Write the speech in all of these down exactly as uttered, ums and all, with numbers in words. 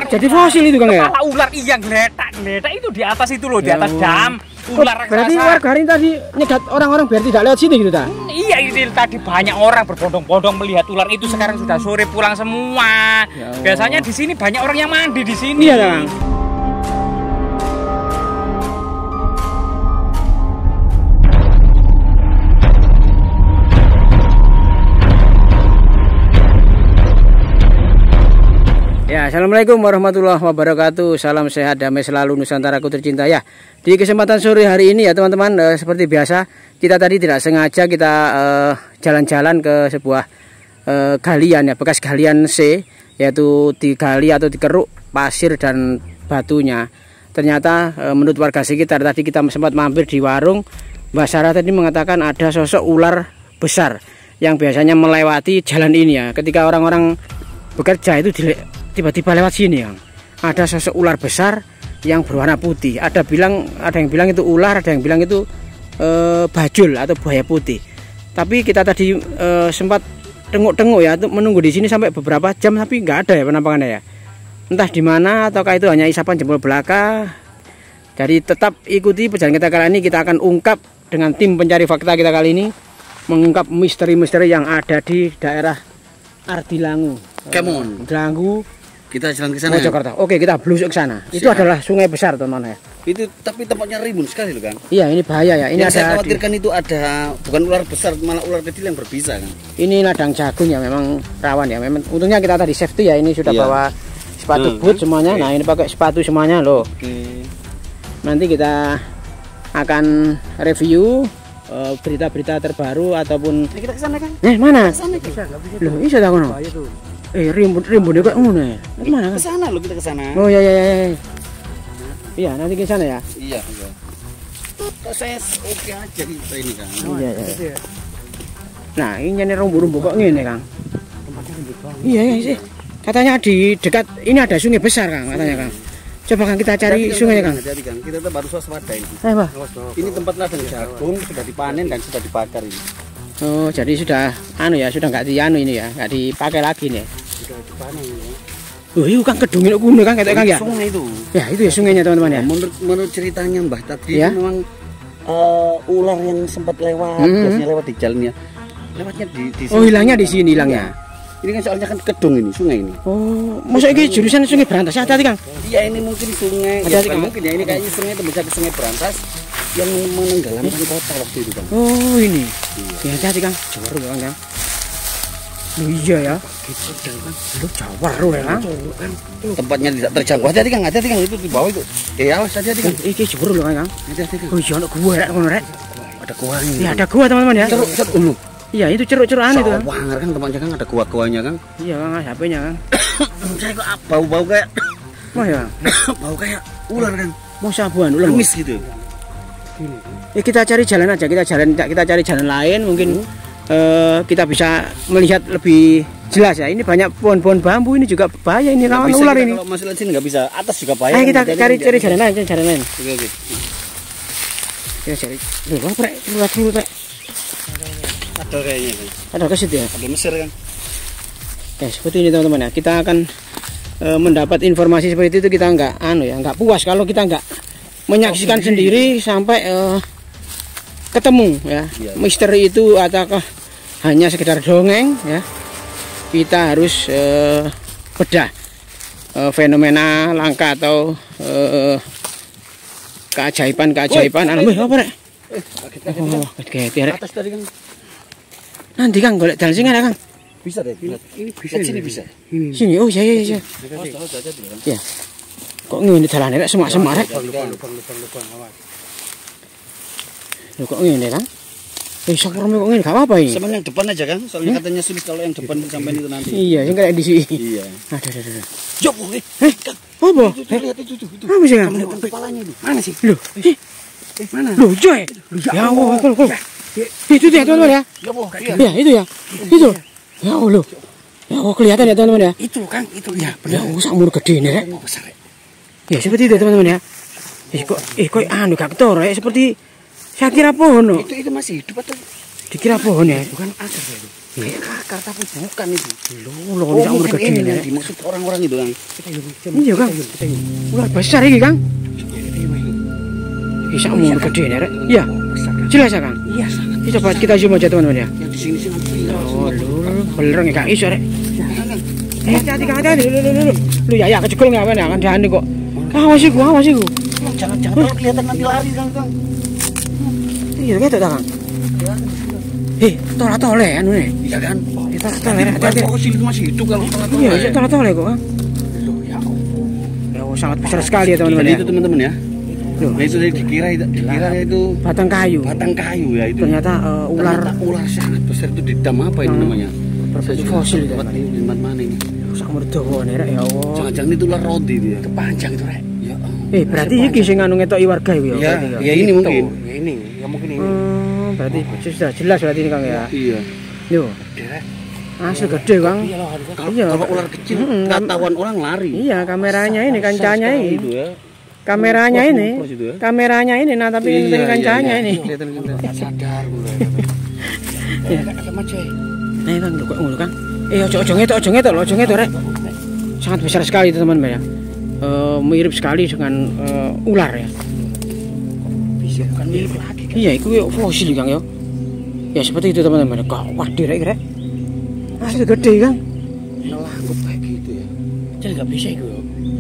jadi fosil itu Kang ya? Kepala ular iya geletak, geletak itu di atas itu loh, di atas dam. Ular raksasa. Berarti warga ini tadi nyegat orang-orang biar tidak lewat sini gitu ta? Hmm, iya itu tadi banyak orang berbondong-bondong melihat ular itu. Sekarang sudah sore pulang semua. Ya, biasanya di sini banyak orang yang mandi di sini. Iya Kang. Ya, assalamualaikum warahmatullahi wabarakatuh. Salam sehat, damai selalu Nusantaraku tercinta ya. Di kesempatan sore hari ini ya teman-teman, eh, seperti biasa kita tadi tidak sengaja kita jalan-jalan eh, ke sebuah eh, galian ya, bekas galian C, yaitu digali atau dikeruk pasir dan batunya. Ternyata eh, menurut warga sekitar tadi kita sempat mampir di warung, Mbak Sarah tadi mengatakan ada sosok ular besar yang biasanya melewati jalan ini ya. Ketika orang-orang bekerja itu tiba-tiba lewat sini Kang. Ada sosok ular besar yang berwarna putih. Ada bilang, ada yang bilang itu ular, ada yang bilang itu e, bajul atau buaya putih. Tapi kita tadi e, sempat tengok-tengok ya, menunggu di sini sampai beberapa jam tapi nggak ada ya penampakannya ya. Entah di mana ataukah itu hanya isapan jempol belaka. Jadi tetap ikuti perjalanan kita kali ini, kita akan ungkap dengan tim pencari fakta kita kali ini, mengungkap misteri-misteri yang ada di daerah Ardilangu. Kemon. Ardilangu. Kita jalan ke sana. Jakarta. Oke, kita blusuk ke sana. Siap. Itu adalah sungai besar teman-teman ya. Itu tapi tempatnya rimbun sekali loh Kang. Iya, ini bahaya ya. Ini yang ada saya khawatirkan di... itu ada bukan ular besar, malah ular kecil yang berbisa kan. Ini ladang jagung ya, memang rawan ya. Memang untungnya kita tadi safety ya. Ini sudah iya. bawa sepatu hmm. boot semuanya. Nah, ini pakai sepatu semuanya loh. Oke. Nanti kita akan review berita-berita uh, terbaru ataupun ini kita ke sana kan? Eh, mana? Ke sana kita enggak bisa. Loh, bisa tak kono? Eh, rimbun rimbun kok ngono ya. Gimana? Ke sana loh, kita ke sana. Oh ya ya ya. Iya, nanti ke sana ya. Iya, iya. Kok saya oke aja kita ini Kang. Iya, iya. Nah, ini nih rumbu-rumbu kok ngene, Kang. Tempatnya rembut banget. Iya, iya sih. Katanya di dekat ini ada sungai besar, Kang, katanya, Kang. Coba Kang kita cari sungai, Kang. Jadi Kang, kita tetap harus waspada ini. Eh, Pak. Ini tempat ladang jagung sudah dipanen dan sudah dibakar ini. Oh, jadi sudah anu ya, sudah nggak dianu ini ya, nggak dipakai lagi nih. Sudah dipanen ini. Oh, iya Kang, kedungin kuno Kang, kayak Kang ya. Sungai itu. Ya, itu ya sungainya teman-teman ya. Menurut menurut ceritanya Mbah tadi ya? Itu memang uh, ular yang sempat lewat, hmm. biasanya lewat di jalannya. Lewatnya di, di Oh, hilangnya di sini hilangnya. Ini kan soalnya kan kedung ini, sungai ini. Oh, maksudnya ini jurusan Sungai Berantas hati-hati Kang. Iya, ini mungkin sungai. Hati-hati Ya, Kang. mungkin ya ini kayaknya sungai itu bisa sungai Berantas yang menenggelamkan eh? kota waktu itu Kang. Oh, ini. Iya, hati-hati Kang. Jawar loh Kang. Oh, iya ya. Lu jawar loh ya Kang. Tempatnya tidak terjangkau. Hati-hati Kang, hati-hati Kang, itu di bawah itu. Eh, awas hati-hati Kang. Iki jawar loh Kang. Hati-hati Kang. Oh, iya ono gua rek ngono rek. Ada gua ini. Ya, ada gua teman-teman ya. Ceruk-ceruk dulu. Iya, itu ceruk-cerukan itu Kang. Wah, kan tempatnya Kang ada gua-guanya Kang. Iya Kang, H P-nya Kang. Saya kok bau-bau kayak Wah ya. bau kayak ular Kang. Mau sabuan ular. Kumis gitu. Ya, kita cari jalan aja, kita jalan kita cari jalan lain mungkin hmm. uh, kita bisa melihat lebih jelas ya. Ini banyak pohon-pohon bambu, ini juga bahaya ini rawan ular ini. Kalau masuk sini nggak bisa, atas juga bahaya. Ayo kita cari cari jalan lain, jalan lain. Oke oke. Kita cari. Loh, Bang, Prek, lurah dulu, Prek. Ada kayaknya Kang. Ada ke situ ya? Ada Mesir Kang. Ya, seperti ini teman-teman ya. Kita akan e, mendapat informasi seperti itu, kita nggak anu ya, nggak puas kalau kita nggak menyaksikan oh, sendiri sampai e, ketemu ya. Iya. Misteri itu ataukah hanya sekedar dongeng ya. Kita harus e, bedah e, fenomena langka atau e, keajaiban-keajaiban. Anu apa Rek? Eh, oh, kaget-kaget. Atas tadi Kang. Nanti Kang golek dalan sing ana Kang. Bisa deh. Ini, ini bisa sini bisa. Ini. Sini. Oh iya iya iya. Ya. Kok ngene dalane rek semak-semak rek. Lubang-lubang awas. Lho kok ngene Kang? Eh sakurme kok ngene gak apa-apa ini. Sama yang depan aja Kang. Soalnya katanya sulit kalau yang depan sampai itu nanti. Iya, sing kayak di sini. Iya. Ada ada ada. Jop, eh. Eh, apa? Lihat itu itu itu. Apa sih Kang? Kepalanya itu. Mana sih? Loh. Eh, mana? Loh, Joy. Ya Allah, kol kol. Itu dia teman-teman ya. Ya, boh, ya itu ya. Itu. Ya Allah. Ya Allah kelihatan ya teman-teman ya. Itu Kang, itu ya. Ya Allah sakmono gede nih rek. Ya seperti itu teman-teman ya. Eh kok eh kok anu gak ketara ya seperti saya kira pohon. Itu itu masih hidup atau dikira pohon ya? Bukan asar ya itu. Ya, akar tapi bukan itu. Loh, loh, Oh, mungkin gede ini nih. yang dimaksud orang-orang itu Kang. Iya, Kang. Ular besar ini, Kang. Bisa umur gede nih, Rek. Iya. Jelas ya, Kang? Iya, sangat. Ini coba kita zoom aja, teman-teman ya. Yang di sini sangat jelas. Oh, lho, belerang ya, Kang. Iso, Rek. Eh, hati-hati, Kang. Hati-hati. Lu, lu, lu, lu. Lu, ya, ya, kecegol nggak apa-apa, kan jalan kok. Awas iku, awas iku. Jangan-jangan kalau kelihatan nanti lari Kang, Kang. Iya, gitu, Kang. Eh, tola-tole anu nih. Iya kan? Kita tole, hati-hati. Fosil itu masih hidup kalau tola-tole. Iya, itu tola-tole kok, Kang. Loh, ya ampun. Ya, oh, sangat besar sekali ya, teman-teman Jadi ya. itu teman-teman ya. Loh, Nah, itu dikira itu dikira itu batang kayu. batang kayu ya itu. Ternyata uh, ular Ternyata ular sangat besar itu di dam apa ini Hmm. namanya? berbentuk fosil itu. Tempat ini tempat mana ini? Sak merdawa nih, Rek, ya Allah. Jangan-jangan itu ular rodi itu ya. Kepanjang itu, Rek. Ya. Eh, berarti iki sing anu ngetoki warga iku ya. Ya, berarti, ya ini mungkin. Ya ini, ya mungkin ini. Hmm, berarti sudah jelas berarti ini, Kang ya. Iya. Yo, asli gede, Kang. Kalau Iya. kalau ular kecil Mm-mm. ketahuan orang lari. Iya, kameranya ini, kancanya Sekali ini. itu ya. Kameranya Ngeplos, ini. ngeplos itu ya. Kameranya ini, nah tapi Iya, ini iya, kancanya iya. ini. Kelihatan kelihatan. Sadar gue. Iya. Sama Cek. Nah, Kang, lho kok ngono, Kang. Eh, ojo ojo ngetok, ojo ngetok, lho, ojo ngetok, Rek. Sangat besar sekali itu, teman-teman ya. Eh, mirip sekali dengan eh, ular ya. Bisa bukan mirip lagi. Iya, itu ya fosil, Kang ya. Ya seperti itu, teman-teman. Kawat direk, Rek. Asli gede, Kang. Nelangkup kayak gitu ya. Jadi nggak bisa itu.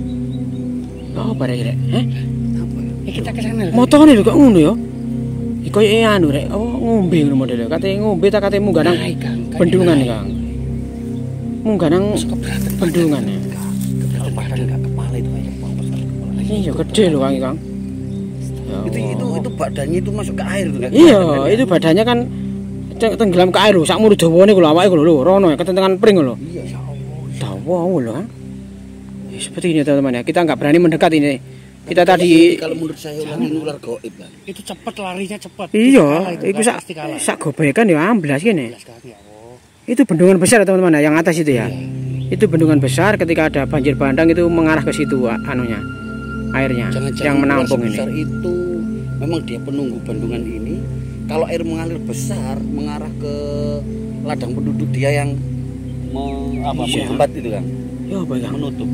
Oh, barek, Rek. Heh? Apa ya? Ya kita ke sana. Motone lho kok ngono ya. Iki koyo anu rek, oh ngombe ngono modele. Kate ngombe ta kate munggah nang Naik, Kang. bendungan, Kang. Munggah nang Keberatan bendungan ya. keberatan badan enggak kepala itu kayak bang besar kepala. Iya gede lho Kang, Kang. Ya Itu itu Allah. itu badannya itu masuk ke air tuh kan. Iya, itu badannya kan teng- tenggelam ke air lho, sak muru dawane ku lho awake ku lho, rono ya ketentengan pring lho. Iya ya Allah. Dawa lho, Kang. Ya, seperti ini teman-teman ya. Kita nggak berani mendekat ini. Kita Tapi tadi ini kalau menurut saya ular ini ular gaib kan. Itu cepet larinya cepet. iya, Kalah itu, itu Kang. sak Pasti kalah. sak gobekan ya amblas kene. Jelas kali ya. Oh. Itu bendungan besar teman-teman ya, yang atas itu ya. Itu bendungan besar, ketika ada banjir bandang itu mengarah ke situ a- anunya. Airnya Jangan-jangan yang menampung ular ini. sebesar itu memang dia penunggu bendungan ini. Kalau air mengalir besar mengarah ke ladang penduduk dia yang me, apa, Iya. menghambat itu kan, Ya apa Kang? menutup.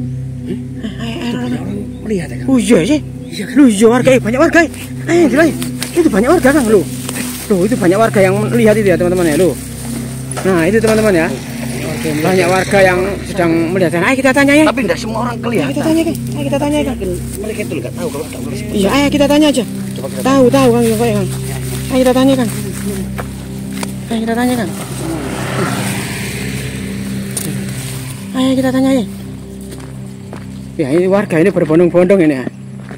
Melihat ya, Kang. Oh iya sih. Lu iya warga, eh, banyak warga. Eh, gila. Itu banyak warga Kang lu. Loh, itu banyak warga yang melihat itu ya teman-teman ya, lu. Nah, itu teman-teman ya. Banyak warga yang sedang melihat. Ayo kita tanya ya. Tapi tidak semua orang Ayo kelihatan. kita tanya kan. Ayo kita tanya kan. Mereka itu nggak tahu kalau ada ular seperti Iya, ayo kita tanya aja. Coba kita Tahu, tahu Kang, ya, Kang. Ayo kita tanya kan. Ayo kita tanya kan. Ayo kita tanya ya. Ya, ini warga ini berbondong-bondong ini ya.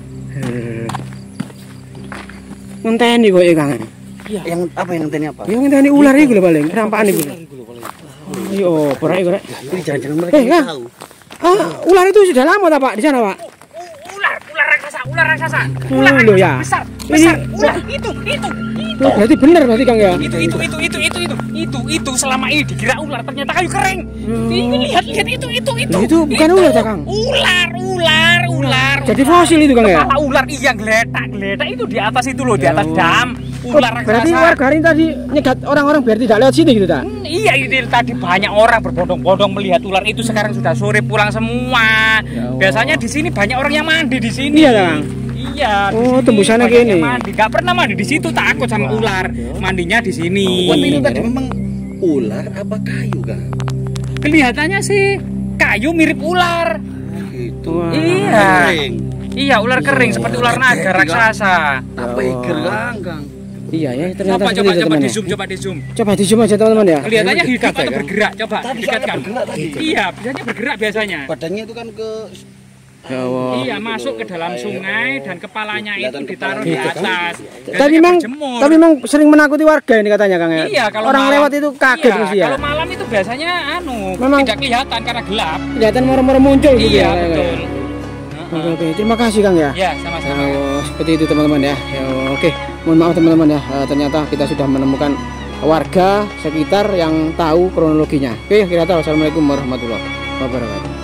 Ngenteni kok ya Kang. yang apa yang ngenteni apa? Ya ngenteni ular iki lho paling, rampakan iki. Yo, ora iki rek. Ini jangan-jangan mereka Eh, nggak Kang. tahu. Ah, ular itu sudah lama tak Pak di sana, Pak? Ular, ular raksasa, ular raksasa. Oh, Ular loh, raksasa ya. besar, Ini- besar. Ular itu, itu, itu. Oh, berarti benar berarti Kang ya. Itu, itu, itu, itu, itu, itu, itu, itu selama ini dikira ular, ternyata kayu kering. Ini lihat, lihat itu, itu, itu. Loh, itu bukan ular, tak, Kang? Ular, ular, ular. Jadi fosil itu Kang ya. Kepala ular iya geletak, geletak itu di atas itu loh, di Ya atas Allah. dam. Oh, Ular berarti raksasa. warga ini tadi nyegat orang-orang biar tidak lewat sini gitu tak? Hmm, iya ini tadi banyak orang berbondong-bondong melihat ular itu, sekarang sudah sore pulang semua. Ya Allah. Biasanya di sini banyak orang yang mandi di sini. Iya, Kang. Iya. di Oh, sini tembusannya banyak gini. yang Mandi. Gak pernah mandi di situ, takut sama ular. Mandinya di sini. Tapi ini tadi memang ular apa kayu kan? Kelihatannya sih kayu mirip ular. Itu. Wah. Iya. Kering. Iya, ular kering seperti ular naga raksasa. Apa iger Kang, Kang? Iya ya, ternyata Coba seperti coba itu coba teman di ya. zoom, coba di zoom. Coba di zoom aja teman-teman ya. Kelihatannya Dekat hidup ya, atau Kang? bergerak? Coba Tadi dekatkan. soalnya bergerak tadi. Iya, biasanya bergerak biasanya. Badannya itu kan ke Ya Allah. Iya, masuk ke dalam sungai dan kepalanya itu Kelihatan ditaruh di kepalanya. atas. Tapi Biasanya memang berjemur. tapi memang sering menakuti warga ini katanya Kang ya. Iya, kalau orang malam- lewat itu kaget iya, mesti ya. Kalau malam itu biasanya anu, Memang- tidak kelihatan karena gelap. Kelihatan moro-moro muncul gitu Iya, ya. betul. Oke, oke. Terima kasih Kang ya. Ya, Ya, sama-sama. oh, seperti itu teman-teman ya. Ya, oke. Mohon maaf teman-teman ya. Eh, ternyata kita sudah menemukan warga sekitar yang tahu kronologinya. Oke, kita tahu. Assalamualaikum warahmatullahi wabarakatuh.